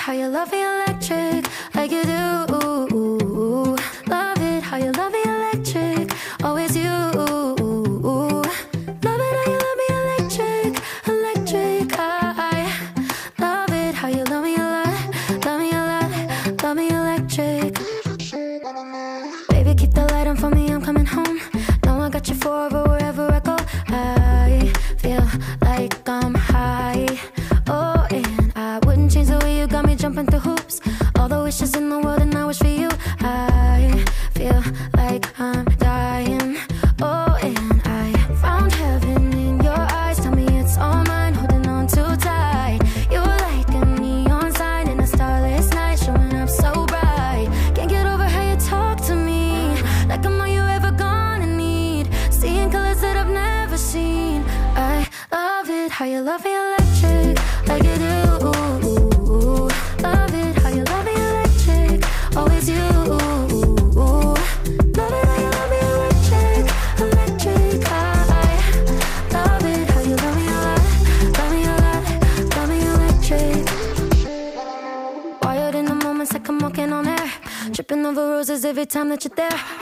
how you love me electric, like you do. Love it how you love me electric, always you. Love it how you love me electric, electric. I love it how you love me a lot, love me a lot, love me electric. Baby, keep the light on for me, I'm coming home. Know I got you forever wherever I go. I feel like I'm high. Oh, and I wouldn't change the way you got me jumping through hoops. All the wishes in the world and I wish for you. I feel like I'm dying. Oh, and I found heaven in your eyes. Tell me it's all mine, holding on too tight. You're like a neon sign in a starless night, showing up so bright. Can't get over how you talk to me, like I'm all you ever gonna need. Seeing colors that I've never seen. I love it how you love me electric, like you do. Love it how you love me electric, always you. Love it how you love me electric, electric. I love it how you love me a lot, love me a lot, love me electric. Wired in the moments like I'm walking on air, tripping over roses every time that you're there.